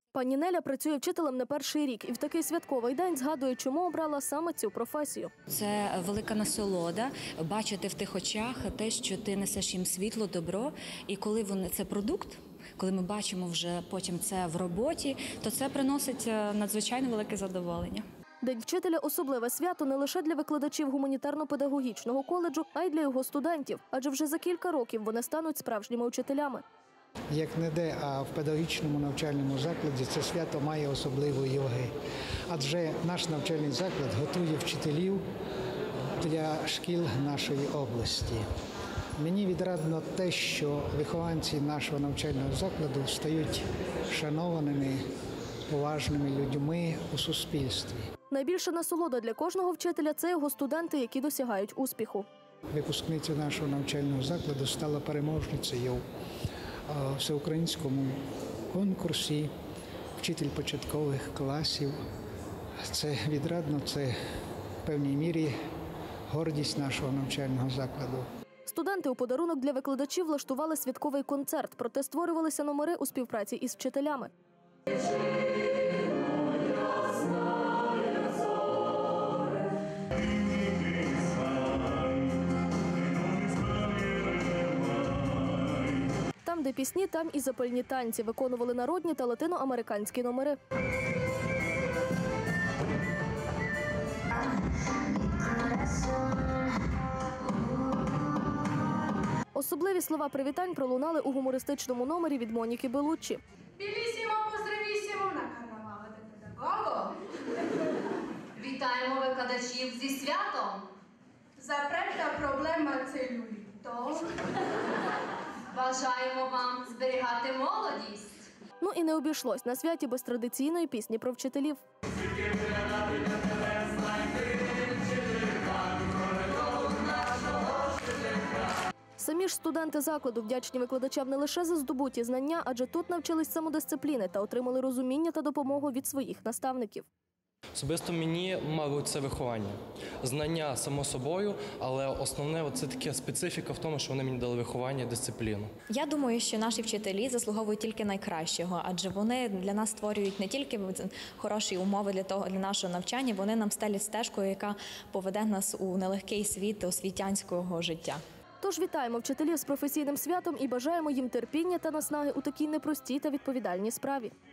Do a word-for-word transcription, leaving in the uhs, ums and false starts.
Пані Неля працює вчителем не перший рік і в такий святковий день згадує, чому обрала саме цю професію. Це велика насолода бачити в тих очах те, що ти несеш їм світло, добро. І коли вони це продукт, коли ми бачимо вже потім це в роботі, то це приносить надзвичайно велике задоволення. День вчителя – особливе свято не лише для викладачів гуманітарно-педагогічного коледжу, а й для його студентів. Адже вже за кілька років вони стануть справжніми вчителями. Як не де, а в педагогічному навчальному закладі це свято має особливої ваги. Адже наш навчальний заклад готує вчителів для шкіл нашої області. Мені відрадно те, що вихованці нашого навчального закладу стають шанованими, поважними людьми у суспільстві. Найбільша насолода для кожного вчителя – це його студенти, які досягають успіху. Випускниця нашого навчального закладу стала переможницею у всеукраїнському конкурсі «Вчитель початкових класів». Це відрадно, це в певній мірі гордість нашого навчального закладу. Студенти у подарунок для викладачів влаштували святковий концерт, проте створювалися номери у співпраці із вчителями. Там, де пісні, там і запальні танці. Виконували народні та латиноамериканські номери. Особливі слова привітань пролунали у гумористичному номері від Моніки Белуччі. Білісімо, поздравісімо на карнавали де педагого. Вітаємо викладачів зі святом. Запрета проблема целюліту. Бажаємо вам зберігати молодість. Ну і не обійшлось на святі без традиційної пісні про вчителів. Самі ж студенти закладу вдячні викладачам не лише за здобуті знання, адже тут навчились самодисципліни та отримали розуміння та допомогу від своїх наставників. Особисто мені, мабуть, це виховання. Знання, само собою, але основне – це така специфіка в тому, що вони мені дали виховання і дисципліну. Я думаю, що наші вчителі заслуговують тільки найкращого, адже вони для нас створюють не тільки хороші умови для того, для нашого навчання, вони нам стелять стежку, яка поведе нас у нелегкий світ освітянського життя. Тож вітаємо вчителів з професійним святом і бажаємо їм терпіння та наснаги у такій непростій та відповідальній справі.